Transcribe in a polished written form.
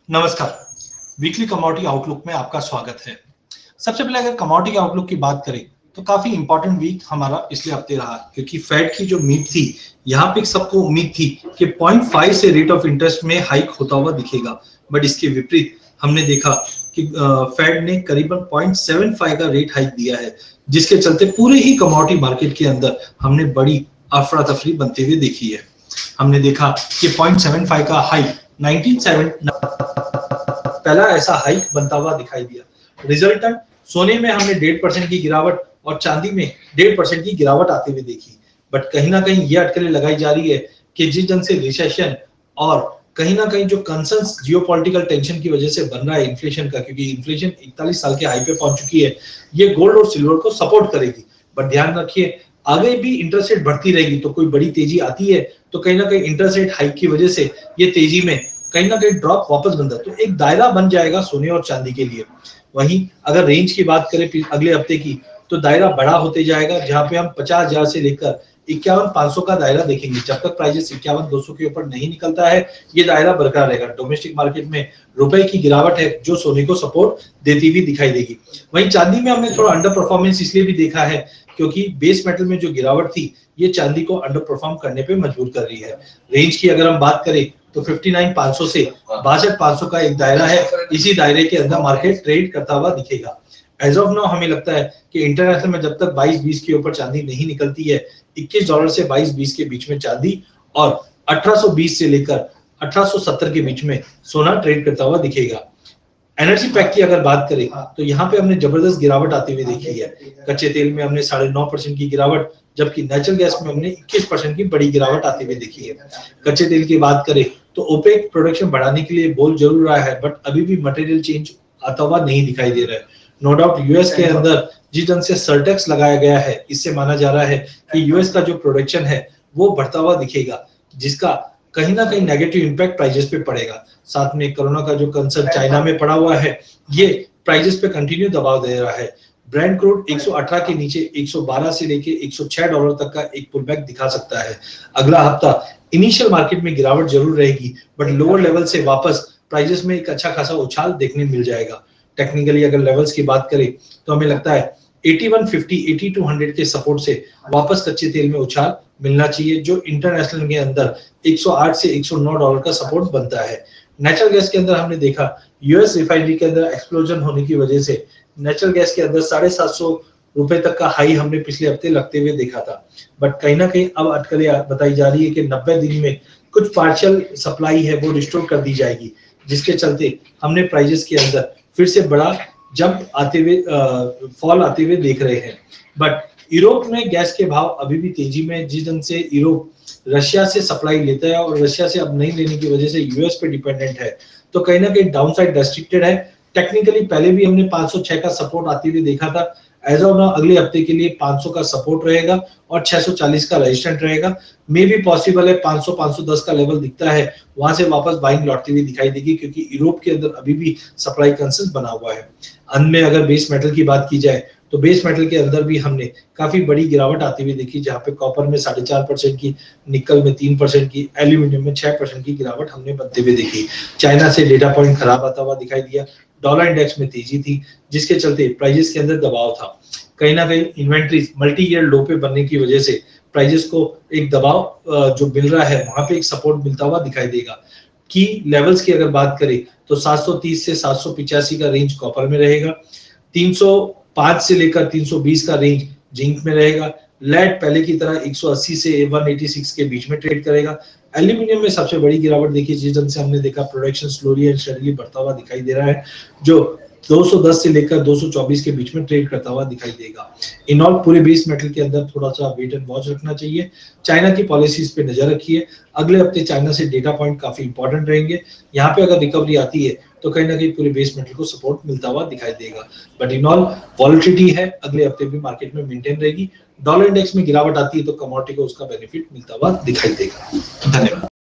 नमस्कार। Weekly commodity outlook में आपका स्वागत है। सबसे पहले अगर कमोडिटी आउटलुक की बात करें तो काफी इंपॉर्टेंट वीक हमारा पिछले हफ्ते रहा, क्योंकि फेड की जो मीट थी, यहाँ पे सबको उम्मीद थी कि 0.5 से रेट ऑफ इंटरेस्ट में हाइक होता हुआ दिखेगा, बट इसके विपरीत हमने देखा कि फेड ने करीबन 0.75 का रेट हाइक दिया है, जिसके चलते पूरे ही कमोडिटी मार्केट के अंदर हमने बड़ी अफरा तफरी बनते हुए देखी है। हमने देखा कि 0.75 का हाइक 1970 पहला ऐसा हाइक बनता हुआ दिखाई दिया। रिजल्टेंट सोने में हमने 1.5% की गिरावट और चांदी में 1.5% की गिरावट आते हुए देखी, बट कहीं ना कहीं ये अटकलें लगाई जा रही है कि जिस ढंग से रिसेशन और कहीं ना कहीं जो कंसर्न्स जियोपॉलिटिकल टेंशन की वजह से बन रहा है इन्फ्लेशन का, क्योंकि इन्फ्लेशन 41 साल के हाई पे पहुंच चुकी है, ये गोल्ड और सिल्वर को सपोर्ट करेगी। बट ध्यान रखिए, आगे भी इंटरेस्ट रेट बढ़ती रहेगी तो कोई बड़ी तेजी आती है तो कहीं ना कहीं इंटरेस्ट रेट हाइक की वजह से ये तेजी में कहीं ना कहीं ड्रॉप वापस बनता है, तो एक दायरा बन जाएगा सोने और चांदी के लिए। वहीं अगर रेंज की बात करें अगले हफ्ते की, तो दायरा बड़ा होते जाएगा, जहां पे हम 50,000 से लेकर 51,500 का दायरा देखेंगे। जब तक प्राइसेस 51,200 के ऊपर नहीं निकलता है, ये दायरा बरकरार रहेगा। डोमेस्टिक मार्केट में रुपए की गिरावट है जो सोने को सपोर्ट देती हुई दिखाई देगी। वहीं चांदी में हमने थोड़ा अंडर परफॉर्मेंस इसलिए भी देखा है क्योंकि बेस मेटल में जो गिरावट थी, ये चांदी को अंडर परफॉर्म करने पे मजबूर कर रही है। रेंज की अगर हम बात करें तो 59,500 से 62,500 का एक दायरा है, इसी दायरे के अंदर मार्केट ट्रेड करता हुआ दिखेगा। एज ऑफ नाउ हमें लगता है कि इंटरनेशनल में जब तक 22-20 के ऊपर चांदी नहीं निकलती है, $21 से 22-20 के बीच में चांदी और 1820 से लेकर 1870 के बीच में सोना ट्रेड करता हुआ दिखेगा। एनर्जी पैक की अगर बात करें तो यहाँ पे हमने जबरदस्त गिरावट आती हुई देखी है। कच्चे तेल में हमने 9.5% की गिरावट, जबकि नेचुरल गैस में हमने 21% की बड़ी गिरावट आती हुई देखी है। कच्चे तेल की बात करें तो ओपेक प्रोडक्शन बढ़ाने के लिए बोल जरूर रहा है, बट अभी भी मटेरियल चेंज आता हुआ नहीं दिखाई दे रहा है। नो डाउट यूएस के अंदर जिस ढंग से सरटैक्स लगाया गया है, इससे माना जा रहा है कि यूएस का जो प्रोडक्शन है वो बढ़ता हुआ दिखेगा, जिसका कहीं ना कहीं नेगेटिव इंपैक्ट प्राइजेस पे पड़ेगा। साथ में कोरोना का जो कंसर्न चाइना में पड़ा हुआ है, ये प्राइजेस पे कंटिन्यू दबाव दे रहा है। ब्रेंट क्रूड 118 के नीचे 112 से लेके $106 तक का एक पुलबैक दिखा सकता है। अगला हफ्ता इनिशियल मार्केट में गिरावट जरूर रहेगी, बट लोअर लेवल से वापस प्राइजेस में एक अच्छा खासा उछाल देखने मिल जाएगा। टेक्निकली अगर लेवल्स की बात करें तो हमें लगता है 8150 8200 के सपोर्ट से वापस कच्चे तेल में उछाल मिलना चाहिए, जो इंटरनेशनल के अंदर 108 से $109 का सपोर्ट बनता है। नेचुरल गैस के अंदर हमने देखा यूएस रिफाइनरी के अंदर एक्सप्लोजन होने की वजह से नेचुरल गैस के अंदर 750 रुपए तक का हाई हमने पिछले हफ्ते लगते हुए देखा था, बट कहीं ना कहीं अब अटकलें बताई जा रही है कि 90 दिन में कुछ पार्शियल सप्लाई है वो रिस्टोर कर दी जाएगी, जिसके चलते हमने प्राइजेस के अंदर फिर से बड़ा जंप आते हुए फॉल आते हुए देख रहे हैं। बट यूरोप में गैस के भाव अभी भी तेजी में, जिस ढंग से यूरोप रशिया से सप्लाई लेता है और रशिया से अब नहीं लेने की वजह से यूएस पे डिपेंडेंट है, तो कहीं ना कहीं डाउनसाइड रेस्ट्रिक्टेड है। टेक्निकली पहले भी हमने 506 का सपोर्ट आते हुए देखा था। एज ऑफ नाउ अगले हफ्ते के लिए 500 का सपोर्ट रहेगा और 640 का रेजिस्टेंट रहेगा। मे भी पॉसिबल है 500 510 का लेवल दिखता है, वहां से वापस बाइंग लौटती हुई दिखाई देगी, क्योंकि यूरोप के अंदर अभी भी सप्लाई कंसर्न बना हुआ है। अंत में अगर बेस मेटल की बात की जाए तो बेस मेटल के अंदर भी हमने काफी बड़ी गिरावट आती हुई देखी, जहां पे कॉपर में 4.5% की, निकल में 3% की, एल्यूमिनियम में 6% की गिरावट हमने बनते हुए देखी। चाइना से डेटा पॉइंट खराब आता हुआ दिखाई दिया। डॉलर इंडेक्स में तेजी थी, जिसके चलते प्राइजेस के अंदर दबाव था। कहीं ना कहीं इन्वेंट्रीज मल्टी ईयर लो पे बनने की वजह से प्राइजेस को एक दबाव जो मिल रहा है, वहां पे एक सपोर्ट मिलता हुआ दिखाई देगा। की लेवल्स की अगर बात करें तो 730 से 785 का रेंज कॉपर में रहेगा, 305 से लेकर 320 का रेंज जिंक में रहेगा। लेड पहले की तरह 180 से 186 के बीच में ट्रेड करेगा। एल्यूमिनियम में सबसे बड़ी गिरावट देखिए, जिस ढंग से हमने देखा प्रोडक्शन स्लोली एंड स्टेडीली बढ़ता हुआ दिखाई दे रहा है, जो 210 से लेकर 224 के बीच में ट्रेड करता हुआ दिखाई देगा। इन ऑल पूरे बेस मेटल के अंदर थोड़ा सा वेट एंड वॉच रखना चाहिए। चाइना की पॉलिसीज पे नजर रखिए। अगले हफ्ते चाइना से डेटा पॉइंट काफी इंपॉर्टेंट रहेंगे। यहाँ पे अगर रिकवरी आती है तो कहीं ना कहीं पूरे बेस मेटल को सपोर्ट मिलता हुआ दिखाई देगा। बट इन ऑल वॉलेटिलिटी है, अगले हफ्ते भी मार्केट में मेंटेन रहेगी। डॉलर इंडेक्स में गिरावट आती है तो कमोडिटी को उसका बेनिफिट मिलता हुआ दिखाई देगा। धन्यवाद।